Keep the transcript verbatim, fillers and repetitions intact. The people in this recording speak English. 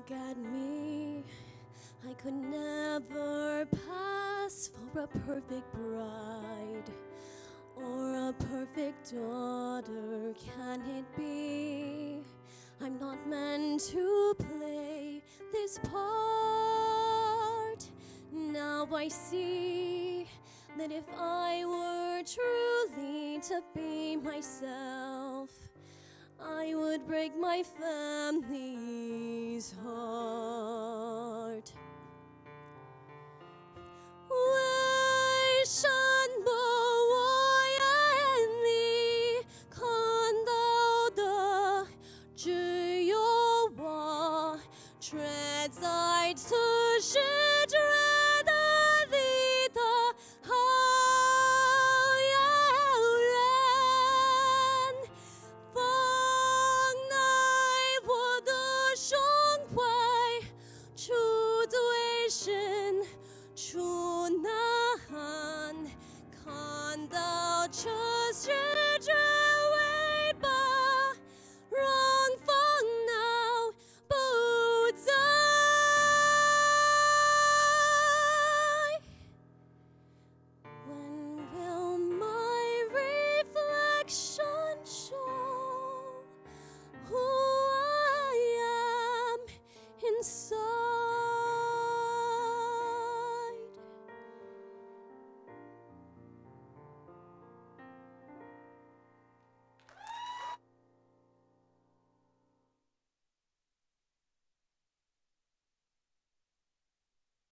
Look at me, I could never pass for a perfect bride or a perfect daughter. Can it be I'm not meant to play this part? Now I see that if I were truly to be myself, I would break my family's heart.